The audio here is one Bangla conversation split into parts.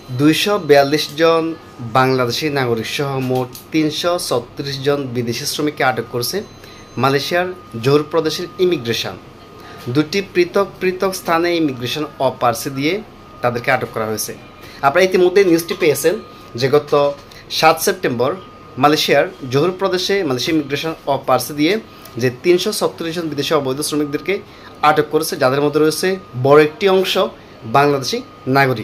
242 জন বাংলাদেশি নাগরিক সহ মোট 336 জন বিদেশি শ্রমিককে আটক করেছে মালয়েশিয়ার জোহর প্রদেশের ইমিগ্রেশন। দুটি পৃথক পৃথক স্থানে ইমিগ্রেশন অপারসি দিয়ে তাদেরকে আটক করা হয়েছে। আপনারা ইতিমধ্যে নিউজটি পেয়েছেন যে গত 7 সেপ্টেম্বর মালয়েশিয়ার জোহর প্রদেশে মালয়েশিয়া ইমিগ্রেশন অপারসি দিয়ে যে 336 জন বিদেশি অবৈধ শ্রমিকদেরকে আটক করেছে, যাদের মধ্যে রয়েছে বড় একটি অংশ বাংলাদেশি নাগরিক,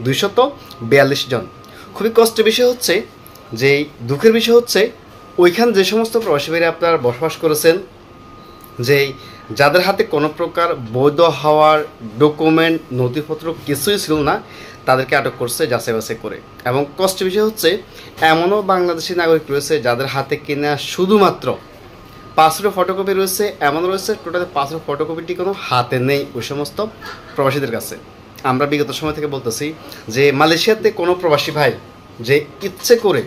242 জন। খুবই কষ্টের বিষয় হচ্ছে, যে দুঃখের বিষয় হচ্ছে, ওইখানে যে সমস্ত প্রবাসী ভাইরা আপনারা বসবাস করেছেন, যে যাদের হাতে কোনো প্রকার বৈধ হওয়ার ডকুমেন্ট নথিপত্র কিছুই ছিল না, তাদেরকে আটক করছে যাচাই বাছাই করে। এবং কষ্টের বিষয় হচ্ছে, এমনও বাংলাদেশি নাগরিক রয়েছে যাদের হাতে কিনা শুধুমাত্র পাসপোর্টের ফটোকপি রয়েছে, এমন রয়েছে টোটাল পাসপোর্ট ফটোকপিটি কোনো হাতে নেই ওই সমস্ত প্রবাসীদের কাছে। আমরা বিগত সময় থেকে বলতেছি যে মালয়েশিয়াতে কোনো প্রবাসী ভাই যে ইচ্ছে করে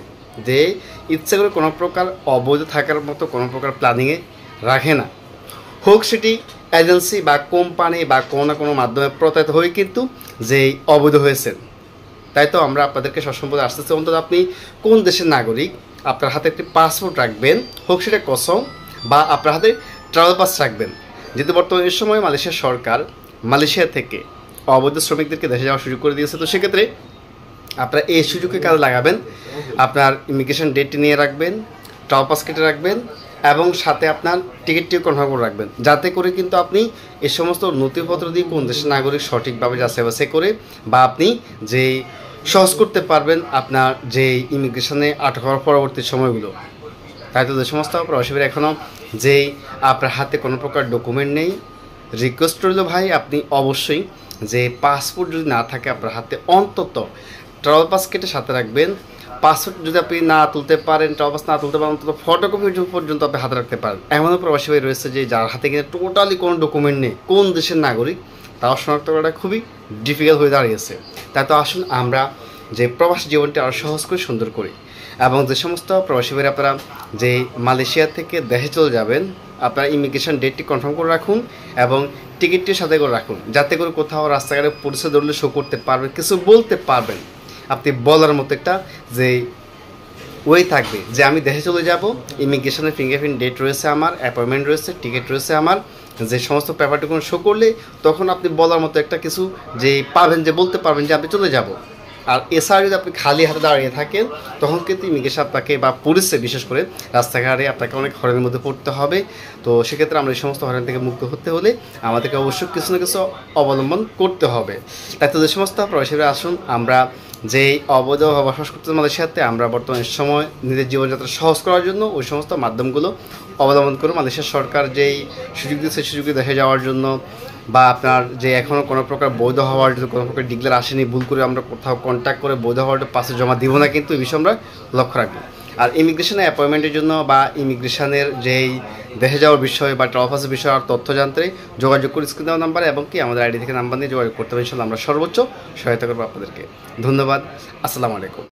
কোনো প্রকার অবৈধ থাকার মতো কোনো প্রকার প্ল্যানিংয়ে রাখে না, হোক সেটি এজেন্সি বা কোম্পানি বা কোনো না কোনো মাধ্যমে প্রতারিত হয়ে কিন্তু যে অবৈধ হয়েছেন। তাই তো আমরা আপনাদেরকে সবসময় আসতেছি, অন্তত আপনি কোন দেশের নাগরিক, আপনার হাতে একটি পাসপোর্ট রাখবেন, হোক সেটা কসম, বা আপনার হাতে ট্রাভেল পাস রাখবেন। যেহেতু বর্তমানে এই সময় মালয়েশিয়ার সরকার মালয়েশিয়া থেকে অবৈধ শ্রমিকদেরকে দেশে যাওয়ার সুযোগ করে দিয়েছে, তো সেক্ষেত্রে আপনারা এই সুযোগকে কাজে লাগাবেন। আপনার ইমিগ্রেশন ডেটটি নিয়ে রাখবেন, ট্রাভেল পাস কেটে রাখবেন, এবং সাথে আপনার টিকিটটিও কনফার্ম করে রাখবেন, যাতে করে কিন্তু আপনি এই সমস্ত নথিপত্র দিয়ে কোন দেশের নাগরিক সঠিকভাবে যাচাই বাছাই করে বা আপনি যে সহজ করতে পারবেন আপনার যে ইমিগ্রেশনে আটক হওয়ার পরবর্তী সময়গুলো। তাই তো যে সমস্ত প্রবাসীরা এখনও যে আপনার হাতে কোনো প্রকার ডকুমেন্ট নেই, রিকোয়েস্ট রইল ভাই, আপনি অবশ্যই যে পাসপোর্ট যদি না থাকে আপনার হাতে, অন্তত ট্রাভেল পাস কেটে সাথে রাখবেন। পাসপোর্ট যদি আপনি না তুলতে পারেন, ট্রাভেল পাস না তুলতে পারেন, অন্তত ফটোকপি পর্যন্ত আপনি হাতে রাখতে পারেন। এমনও প্রবাসী ভাই রয়েছে যে যার হাতে কিনে টোটালি কোনো ডকুমেন্ট নেই, কোন দেশের নাগরিক তাও শনাক্ত করাটা খুবই ডিফিকাল্ট হয়ে দাঁড়িয়েছে। তাই তো আসুন আমরা যে প্রবাসী জীবনটি আরও সহজ করে সুন্দর করি। এবং যে সমস্ত প্রবাসী ভাইরা আপনারা যে মালয়েশিয়া থেকে দেশে চলে যাবেন, আপনার ইমিগ্রেশন ডেটটি কনফার্ম করে রাখুন এবং টিকিটটির সাথে করে রাখুন, যাতে করে কোথাও রাস্তাঘাটে পরিচয় ধরলে শো করতে পারবেন, কিছু বলতে পারবেন, আপনি বলার মতো একটা যে ওয়ে থাকবে যে আমি দেশে চলে যাব, ইমিগ্রেশনের ফিঙ্গারপ্রিন্ট ডেট রয়েছে, আমার অ্যাপয়েন্টমেন্ট রয়েছে, টিকিট রয়েছে, আমার যে সমস্ত পেপারটুকু শো করলে তখন আপনি বলার মতো একটা কিছু যে পাবেন, যে বলতে পারবেন যে আপনি চলে যাব। আর এছাড়া যদি আপনি খালি হাতে দাঁড়িয়ে থাকেন, তখন কিন্তু ইমিগ্রেশন আপনাকে বা পুলিশে বিশেষ করে রাস্তাঘাটে আপনাকে অনেক হয়রানির মধ্যে পড়তে হবে। তো সেক্ষেত্রে আমরা এই সমস্ত হয়রানি থেকে মুক্ত হতে হলে আমাদেরকে অবশ্যই কিছু না কিছু অবলম্বন করতে হবে। তাই তো যে সমস্ত প্রবাসীরা আসুন আমরা যে অবৈধ বসবাস করতে মালয়েশিয়াতে, আমরা বর্তমান সময় নিজের জীবনযাত্রা সহজ করার জন্য ওই সমস্ত মাধ্যমগুলো অবলম্বন করে মালয়েশিয়ার সরকার যেই সুযোগ দিচ্ছে সেই সুযোগে দেখে যাওয়ার জন্য, বা আপনার যে এখনও কোনো প্রকার বৈধ হওয়ার জন্য কোনো প্রকার ডিক্লেয়ার আসেনি, ভুল করে আমরা কোথাও কন্ট্যাক্ট করে বৈধ হওয়ার পাশে জমা দিব না, কিন্তু এই বিষয়ে আমরা লক্ষ্য রাখবো। আর ইমিগ্রেশনের অ্যাপয়েন্টমেন্টের জন্য বা ইমিগ্রেশনের যেই দেখে যাওয়ার বিষয় বা ট্রাভেল পাসের বিষয়ে আর তথ্য জানতে যোগাযোগ করে স্ক্রিন দেওয়া নাম্বার এবং কি আমাদের আইডি থেকে নাম্বার নিয়ে যোগাযোগ করতে হবে। ইনশাআল্লাহ আমরা সর্বোচ্চ সহায়তা করবো আপনাদেরকে। ধন্যবাদ। আসসালামু আলাইকুম।